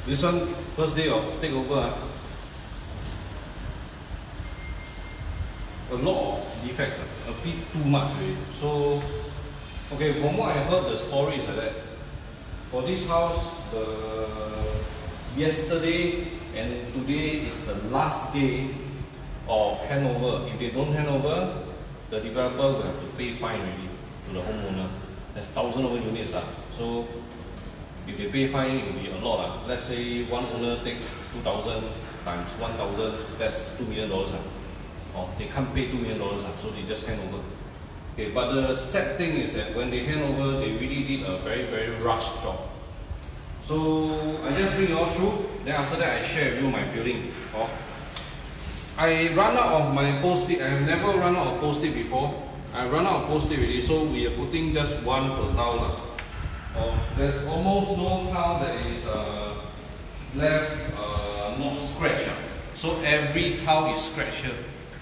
This one, first day of takeover, a lot of defects, a bit too much really. So, okay, from what I heard, the story is like that. For this house, yesterday and today is the last day of handover. If they don't hand over, the developer will have to pay fine already to the homeowner. There's 1,000 over units. So if they pay fine, it will be a lot. Let's say one owner take 2,000 times 1,000, that's $2 million. Or they can't pay $2 million, so they just hand over. Okay, but the sad thing is that when they hand over, they really did a very, very rushed job. So I just bring you all through, then after that I share with you my feeling. I run out of my post-it. I have never run out of post-it before. I run out of post-it already, so we are putting just one per tile. There's almost no tile that is left not scratched. So every tile is scratched here.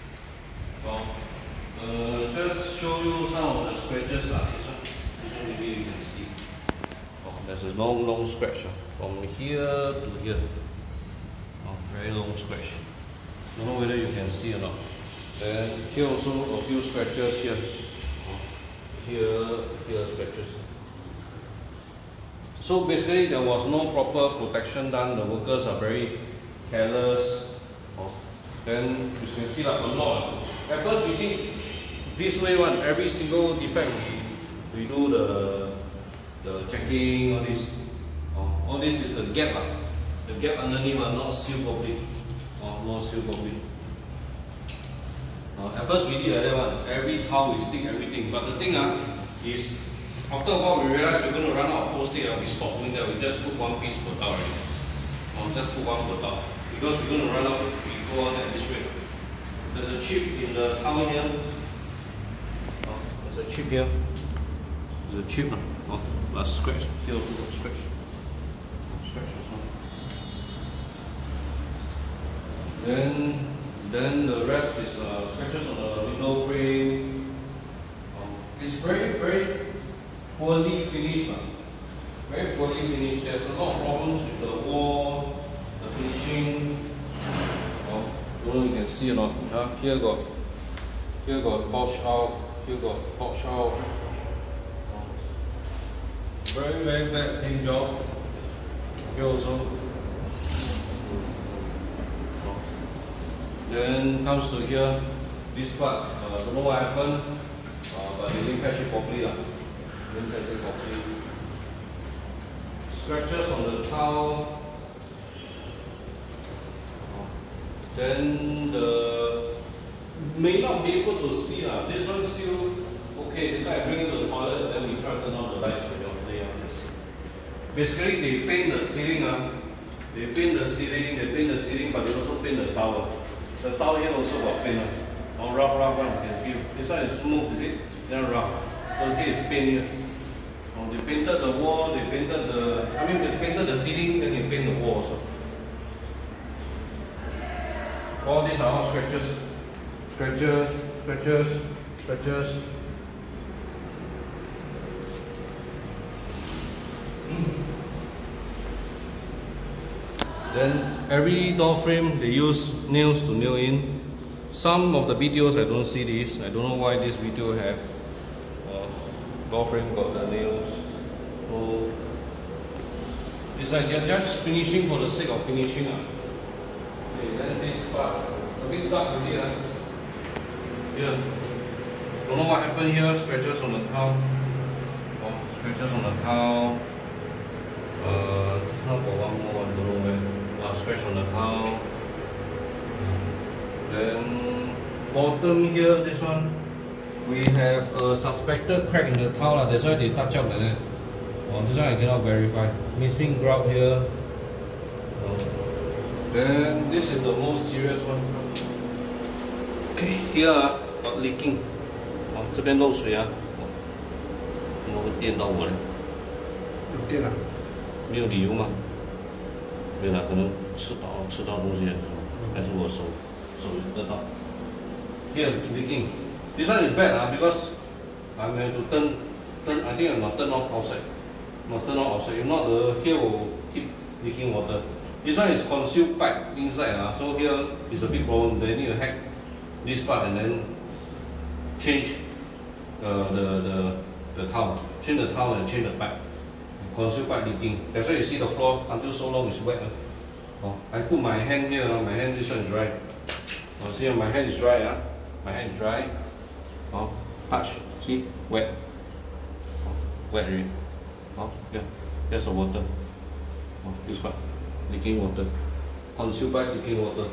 Just show you some of the scratches. This one maybe you can see. There's a long scratch from here to here. Very long scratch. Don't know whether you can see or not. Then here also a few scratches here. Here scratches. So basically there was no proper protection done. The workers are very careless. Then you can see like a lot. At first we did this way one. Every single defect we do the checking, all this. All this is the gap. The gap underneath are not sealed properly. Not sealed properly. At first we did like that one. Every tile we stick everything. But the thing is, after a while we realized we're going to run out of post-it. We stopped doing that. We just put one piece per tile already. Just put one per tile. Because we're going to run out, we go on at this rate. There's a chip in the tile here. There's a chip here. There's a chip. A scratch. Here also got scratch. Scratch also. Then the rest is scratches on the window frame. It's very, very poorly finished. Very poorly finished. There's a lot of problems with the wall, the finishing. Don't know if you can see or not. Here got bulge out. Here got bulge out. Very, very bad paint job. Here also. Then comes to here, this part. Don't know what happened, but they didn't patch it properly. Didn't patch it properly. Scratches on the tile. Then the may not be able to see. This one's still okay. This I bring it to the toilet, then we try to turn on the lights for your play. Basically, they paint the ceiling. They paint the ceiling, but they also paint the tower. The tile here also got paint. Rough one, you can feel. This one is smooth, is it? Then rough. So here is paint here. They painted the wall, they painted the ceiling, then they paint the wall also. All these are all scratches. Scratches. Then every door frame they use nails to nail in. Some of the BTOs I don't see this. I don't know why this BTO have door frame got the nails. So it's like they're just finishing for the sake of finishing. Okay, then this part a bit dark already. Here, don't know what happened here. Scratches on the tile. Scratches on the tile. Just now got one more. I don't know where. Scratch on the tile. Then bottom here, this one, we have a suspected crack in the tile. That's why they touch up like that. This one I cannot verify. Missing grout here. Then this is the most serious one. Okay, here got leaking. 这边漏水啊！有没有电到我嘞？ 有电了。 没有理由吗？没有啦，可能吃到东西，还是我手得到。Here leaking. This one is bad because I'm going to turn. I think I'm not turn off outside. Not turn off outside. If not, the here will keep leaking water. This one is concealed pipe inside, so here is a big problem. They need to hack this part and then change the towel. Change the towel and change the pipe. Concealed pipe leaking. That's why you see the floor until so long is wet. Oh, I put my hand here, my hand this one is dry. Oh, see, my hand is dry. My hand is dry. Oh, touch. See, wet. Oh, wet already. Oh, yeah, there's the water. Oh, this part, leaking water. Concealed pipe leaking water.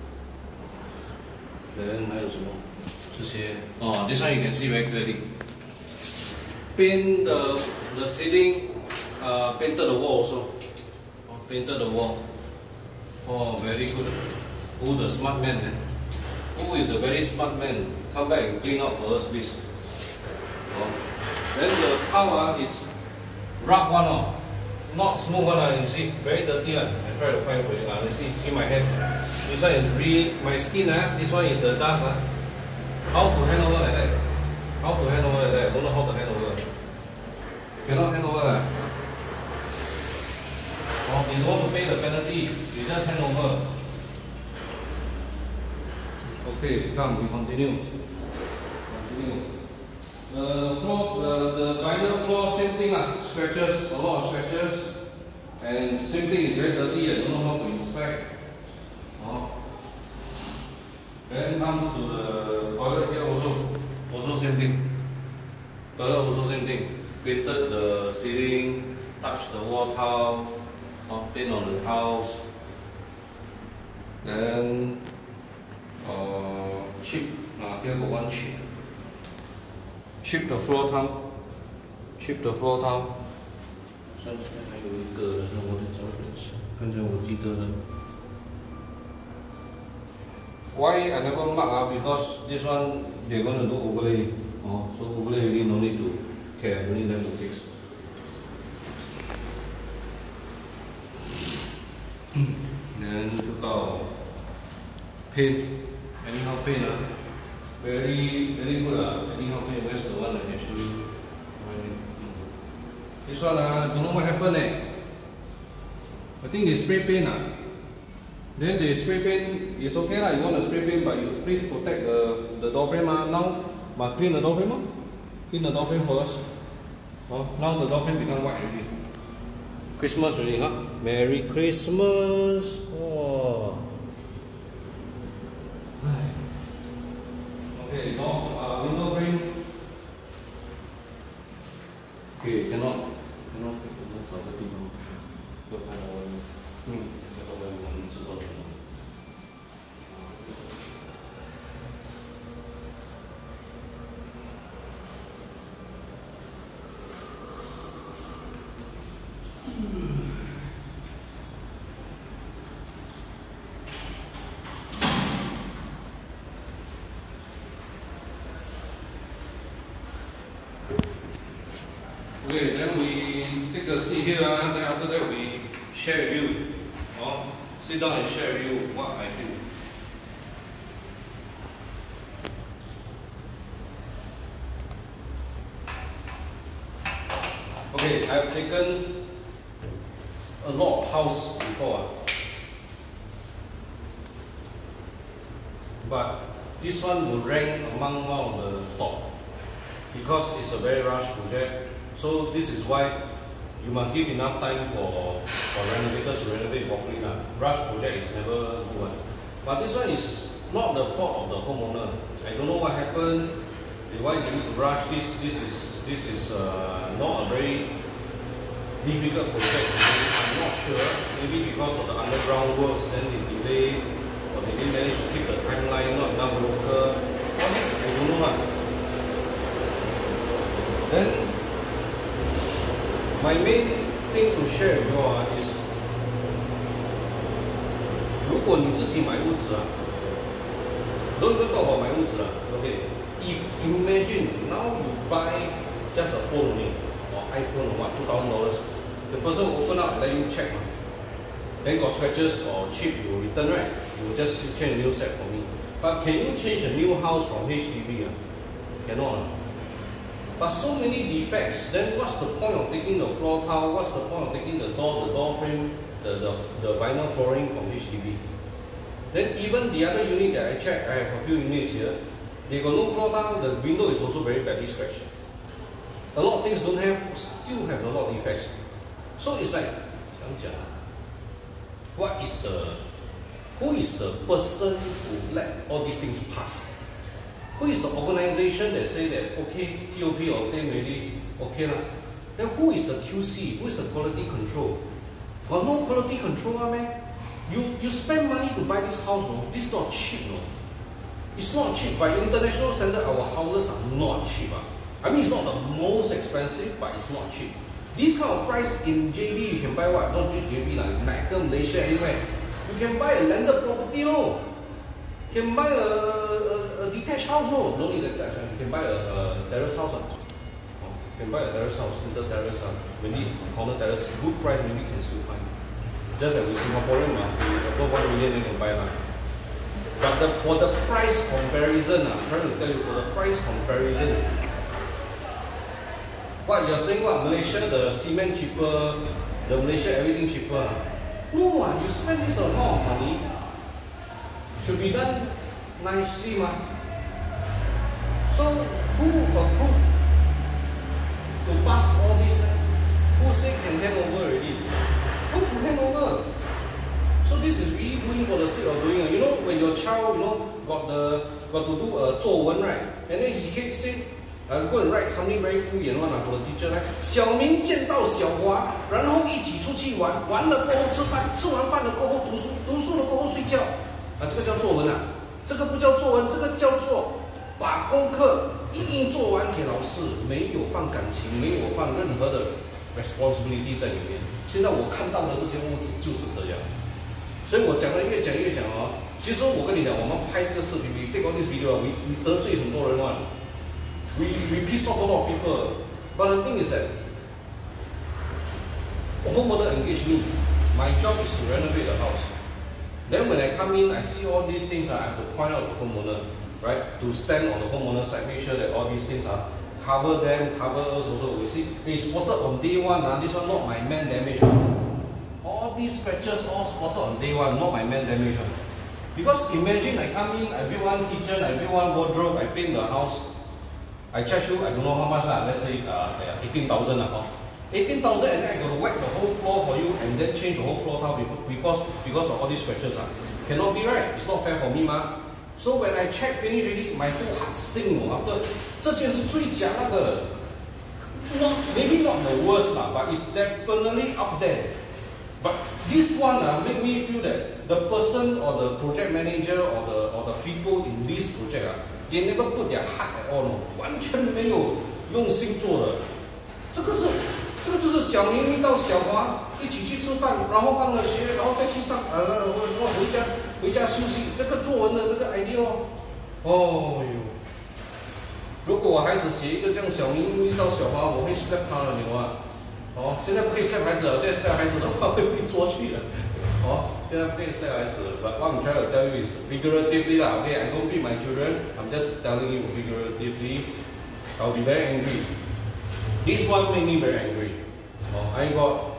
Then 还有什么？这些 oh, this one you can see very clearly. Paint the ceiling, painted the wall also. Oh, painted the wall. Oh, very good. Who the smart man? Who is the very smart man? Come back and clean up for us, please. Oh. Then the towel is rough one, not smooth one. You see, very dirty one. I try to find for you. You see my hand. This one is really my skin. This one is the dust. How to hand over like that? How to hand over like that? I don't know how to hand over. Cannot hand over. Oh, if you want to pay the penalty, you just hand over. Okay, come, we continue. The floor, the vinyl floor, same thing, scratches, a lot of scratches, and same thing is very dirty. I don't know how to inspect. Then comes to the toilet here also same thing. Toilet also same thing. Painted the ceiling, touched the wall tile, paint on the tiles. Then chip, here got one chip. Chip the floor tile. Chip the floor tile. 上面还有一个，但是我得找一下，看见我记得的。Why I never mark? Because this one they're going to do overlay. So overlay really no need to care. No need them to fix. Then 就到 paint. Anyhow paint. Very good. Anyhow paint. Where's the one I can show you? This one don't know what happened. I think they spray paint. Then the spray paint is okay lah. You want to spray paint, but you please protect the door frame. Now, but clean the door frame. Clean the door frame first. Now the door frame become white already. Christmas already, huh? Merry Christmas. Oh. Okay, now window frame. Okay, cannot. 找个地方，要拍到外面。拍到外面我们知道什么。Okay, then we take a seat here, then after that we share with you. Sit down and share with you what I feel. Okay, I've taken a lot of house before. But this one will rank among one of the top because it's a very rush project. So this is why you must give enough time for renovators to renovate properly. Rush project is never good. But this one is not the fault of the homeowner. I don't know what happened. Why they need to rush this? This is not a very difficult project. I'm not sure. Maybe because of the underground works, then they delay, or they didn't manage to keep the timeline, not enough worker. All this I don't know. Then my main thing to share with you is, 如果你自己买屋子don't even talk about 买屋子okay. If imagine now you buy just a phone only, or iPhone or what, $2,000, the person will open up and let you check. Then got scratches or chip, you will return, right? You will just change a new set for me. But can you change a new house from HDB? Cannot. But so many defects, then what's the point of taking the floor tile? What's the point of taking the door frame, the vinyl flooring from HDB? Then even the other unit that I checked, I have a few units here, they got no floor tile, the window is also very badly scratched. A lot of things don't have, still have a lot of defects. So it's like, who is the person who let all these things pass? Who is the organization that say that, okay, TOP or claim ready, okay lah. Then who is the QC? Who is the quality control? Got no quality control, man. You spend money to buy this house, no? This is not cheap, no? It's not cheap. By international standard, our houses are not cheap. I mean, it's not the most expensive, but it's not cheap. This kind of price in JB, you can buy what? Not just JB, like America, Malaysia, anywhere. You can buy a landed property, no? You can buy a detached house, no? Don't need a detached house. You can buy a terrace house. You can buy a terrace house, inter-terrace house. Maybe corner terrace, good price, maybe you can still find. Just as with Singaporean must be above 1 million, then you can buy that. But for the price comparison, I'm trying to tell you, for the price comparison, what you're saying, what Malaysia, the cement cheaper, the Malaysia everything cheaper. No, you spend this amount of money, should be done nicely, ma. So who approved to pass all this? Who say can hand over already? Who can hand over? So this is really doing for the sake of doing. You know, when your child, got to do a 作文, right? And then he can say, go and write something very 敷衍 one for the teacher, right? 小明见到小华，然后一起出去玩，玩了过后吃饭，吃完饭了过后读书，读书了过后睡觉。这个叫作文啊，这个不叫作文，这个叫做把功课一一做完给老师，没有放感情，没有放任何的 responsibility 在里面。现在我看到的这间屋子就是这样，所以我讲的越讲哦。其实我跟你讲，我们拍这个视频 ，we take all this video， we 得罪很多人嘛 ，we piss off a lot of people。But the thing is that homeowner engage me. My job is to renovate the house. Then when I come in, I see all these things. I have to point out to the homeowner, right? To stand on the homeowner side, make sure that all these things are cover them, cover us also. We see it's spotted on day one. This one not my man damage. All these scratches all spotted on day one, not my man damage. Because imagine I come in, I build one kitchen, I build one wardrobe, I paint the house. I charge you, I don't know how much lah. Let's say 18,000 lah. 18,000 and then I got to wipe the whole floor for you and then change the whole floor tile because of all these scratches. Cannot be right. It's not fair for me, ma. So when I check finish already, my whole heart sink. After 这件是最假那个 maybe not the worst lah, but it's definitely up there. But this one make me feel that the person or the project manager or the people in this project they never put their heart at all. 完全没有用心做的。这个就是小明遇到小华一起去吃饭，然后放了学，然后再去上回家休息。这个作文的那个 idea 哦哟，如果我孩子写一个这样小明遇到小华，我会 slap 他了，你话哦，现在不可以 slap 孩子了，现在 slap 孩子的话会被捉去的。哦，现在不可以 slap 孩子了。But what I'm trying to tell you is figuratively 啦 ，okay, I don't beat my children. I'm just telling you figuratively. I'll be very angry. This one made me very angry. I got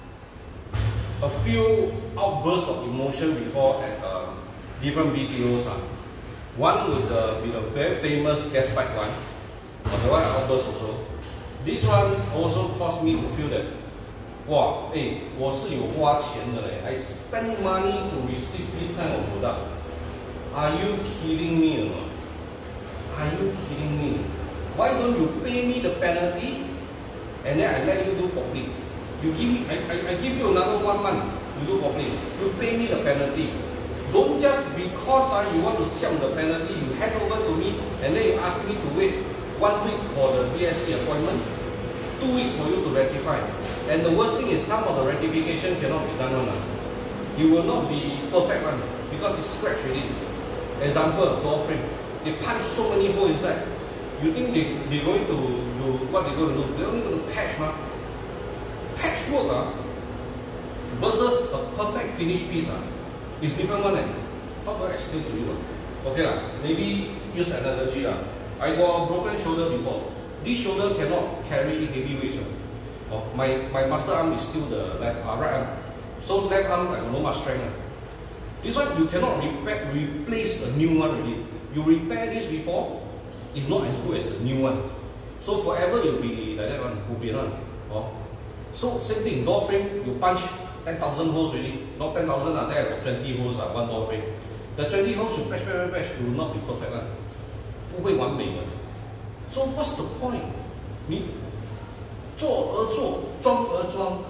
a few outbursts of emotion before at different BTOs. One with the very famous gas pipe one, the one outburst also. This one also caused me to feel that, wow, hey, 我是有花钱的嘞 I spend money to receive this kind of product. Are you kidding me or not? Are you kidding me? Why don't you pay me the penalty and then I let you do properly? You give me, I give you another 1 month to do properly. You pay me the penalty. Don't just because you want to sell the penalty, you hand over to me and then you ask me to wait 1 week for the BSC appointment, 2 weeks for you to rectify. And the worst thing is some of the rectification cannot be done one. You will not be perfect one because it's scratched already. Example, door frame. They punch so many holes inside. You think they're going to do what they're going to do? They're only going to patch, ma. Patchwork versus a perfect finished piece is different one. How do I explain to you? Okay, maybe use analogy. I got a broken shoulder before. This shoulder cannot carry heavy weights. Oh, my master arm is still the right arm. So left arm I got no much strength. This one you cannot replace a new one already. You repair this before, it's not as good as the new one. So forever it will be like that one, one. Oh. So same thing, door frame, you punch 10,000 holes already. Not 10,000, there I got 20 holes, one door frame. The 20 holes you patch, it will not be perfect one. 不会完美的。So what's the point? 你做而做，装而装。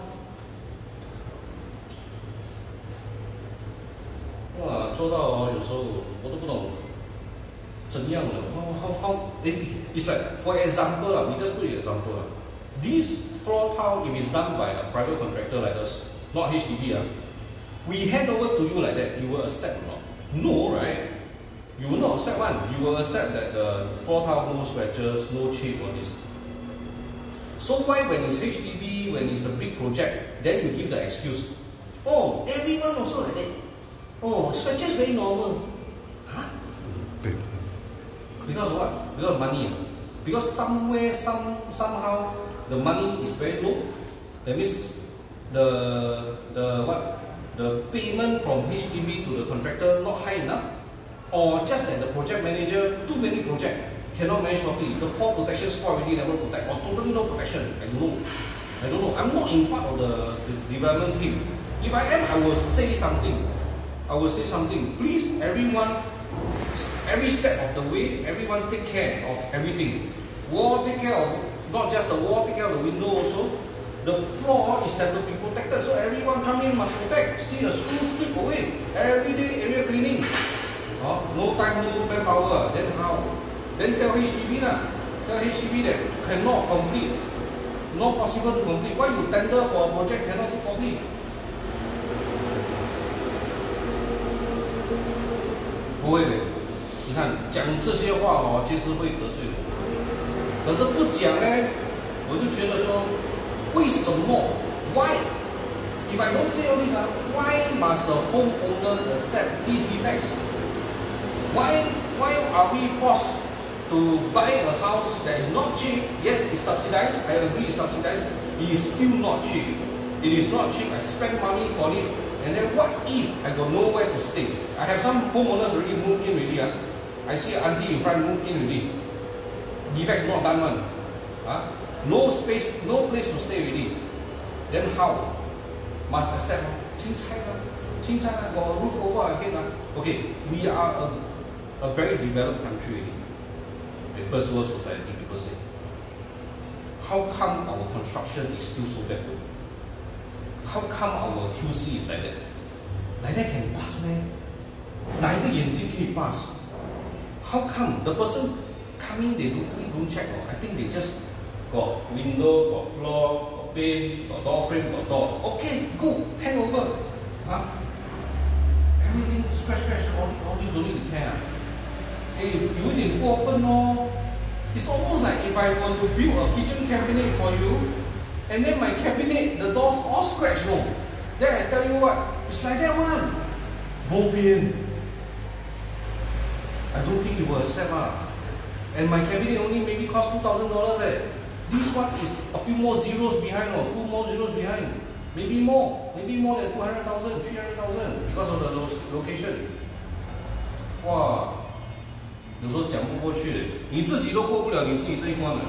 哇，做到有时候我都不懂怎样的。How it's like for example 啦，你 just put an example 啦。This floor tile if it's done by a private contractor like us, not HDB we hand over to you like that, you will accept or not? No, right? You will not accept one. You will accept that the floor tile no scratches, no chip, all this. So why when it's HDB, when it's a big project, then you give the excuse? Oh, everyone also like that. Oh, scratches very normal. Huh? Because what? Because of money. Because somewhere, somehow, the money is very low. That means the payment from HDB to the contractor not high enough, or just that the project manager too many projects cannot manage properly. The core protection squad already never protect, or totally no protection. I don't know. I'm not in part of the development team. If I am, I will say something. Please, everyone, every step of the way, everyone take care of everything. Wall take care of not just the wall, take care of the window also. The floor is said to be protected, so everyone come in must protect. See the screw sweep away. Every day area cleaning. No time, no manpower. Then how? Then tell HDB lah. Tell HDB that cannot complete. Not possible to complete. Why you tender for a project cannot complete? 不会的，你看讲这些话其实会得罪我。可是不讲呢，我就觉得说，为什么 ？Why? If I don't say all this, why must the homeowner accept these defects? Why are we forced to buy a house that is not cheap? Yes, it's subsidized. I agree, it's subsidized. It is still not cheap. It is not cheap. I spend money for it. And then what if I got nowhere to stay? I have some homeowners already moved in already. I see an auntie in front moved in already. Defects not done one. No space, no place to stay already. Then how? Must accept. Got a roof over our head. Okay, we are a very developed country already. A first world society, people say. How come our construction is still so bad? How come our QC is like that? Like that can pass, man? 哪一个眼睛可以 pass? How come the person coming they don't check? I think they just got window, got floor, got pane, got door frame, got door. Okay, go hand over. Everything scratch, all this don't need to care. Hey, 有一点过分哦。It's almost like if I were to build a kitchen cabinet for you. And then my cabinet, the doors all scratched, no. Then I tell you what, it's like that one. Bo pian. I don't think you will accept And my cabinet only maybe cost $2,000 This one is a few more zeros behind or 2 more zeros behind. Maybe more than 200,000, 300,000 because of the location. Wow. 有时候讲不过去的，你自己都过不了你自己这一关了。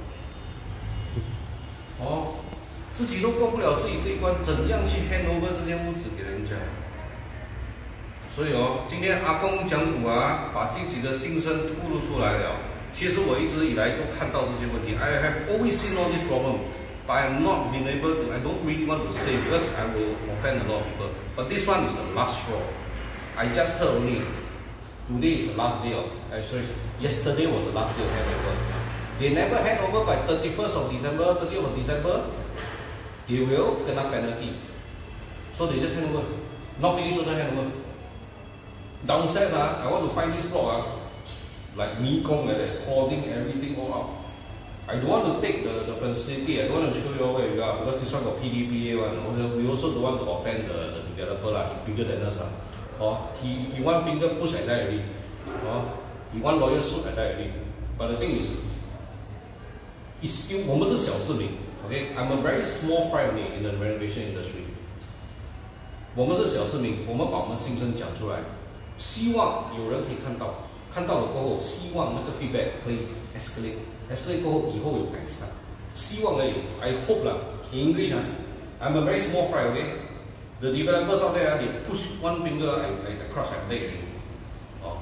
自己都过不了自己这一关，怎样去 hand over 这间屋子给人家？所以今天阿公讲古把自己的心声吐露出来了。其实我一直以来都看到这些问题 ，I have always seen all this problem, but I'm not been able to. I don't really want to say because I will offend a lot of people. But this one is the last straw. I just heard only. Today is the last day of. Sorry, yesterday was the last day of handover. They never hand over by 31st of December, 30th of December. They will kena penalty. So they just hand over. Not finished, also hand over. Downstairs, I want to find this block, like Nikong like that, holding everything all out. I don't want to take the facility. I don't want to show you all where we are because this one got PDPA one. Also, we also don't want to offend the developer He's bigger than us He one finger push like that already. He one lawyer suit like that already. But the thing is, is still 我们是小市民 ，OK， I'm a very small fry only in the renovation industry。我们是小市民，我们把我们心声讲出来，希望有人可以看到，看到了过后，希望那个 feedback 可以 escalate 过后以后有改善，希望而已 ，I hope 啦。In English 啊 ，I'm a very small fry, okay? The developers out there, they push one finger, I cross my leg already. Oh.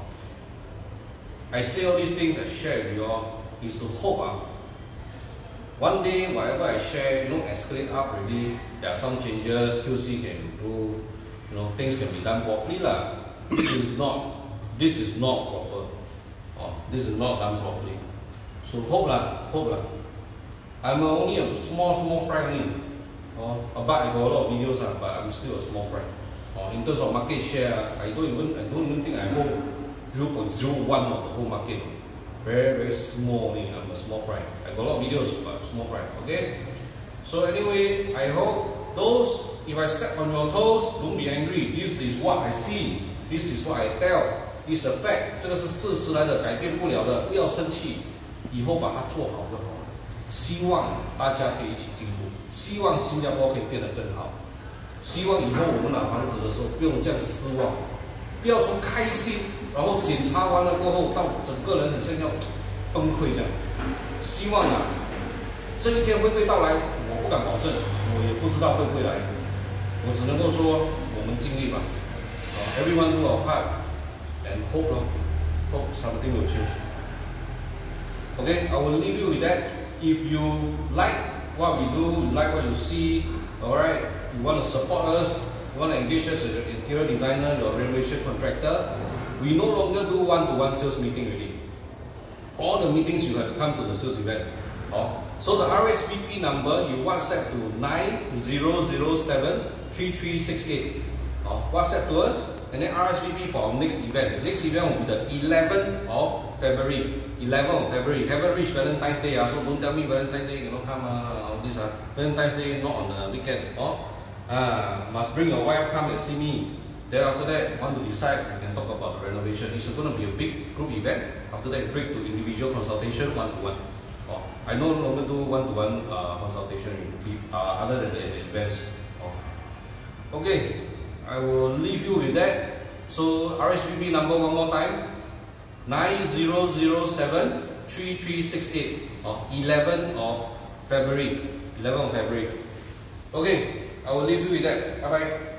I say all these things I share with you all is to hope one day whatever I share, escalate up already. There are some changes, QC can improve, things can be done properly lah. This is not proper. Oh, this is not done properly. So hope lah. I'm only a small fry only. But I got a lot of videos, but I'm still a small fry. In terms of market share, I don't even think I hold 0.01 of the whole market. Very, very small only. I'm a small fry. I got a lot of videos, but small fry. Okay? So anyway, I hope those, if I step on your toes, don't be angry. This is what I see. This is what I tell. It's the fact. 这个是事实来的，改变不了的，不要生气。以后把它做好就好了。希望大家可以一起进步，希望新加坡可以变得更好，希望以后我们拿房子的时候不用这样失望，不要从开心，然后检查完了过后到整个人很像要崩溃这样。希望这一天会不会到来，我不敢保证，我也不知道会不会来，我只能够说我们尽力吧。Everyone do our part and hope something will change. Okay, I will leave you with that. If you like what we do, you like what you see, alright, you want to support us, you want to engage us as an interior designer, your renovation contractor, we no longer do one-to-one sales meeting already. All the meetings you have to come to the sales event. So the RSVP number, you WhatsApp to 9007-3368. WhatsApp to us, and then RSVP for our next event. The next event will be the 11th of February. 11th of February. Haven't reached Valentine's Day, so don't tell me Valentine's Day cannot come. All this, Valentine's Day not on the weekend. Must bring your wife come and see me. Then after that, want to decide, we can talk about the renovation. It's going to be a big group event. After that, break to individual consultation, one-to-one. I no longer do one-to-one consultation other than the events. Okay, I will leave you with that. So RSVP number one more time, 9007-3368. 11th of February. 11th of February. Okay, I will leave you with that. Bye bye.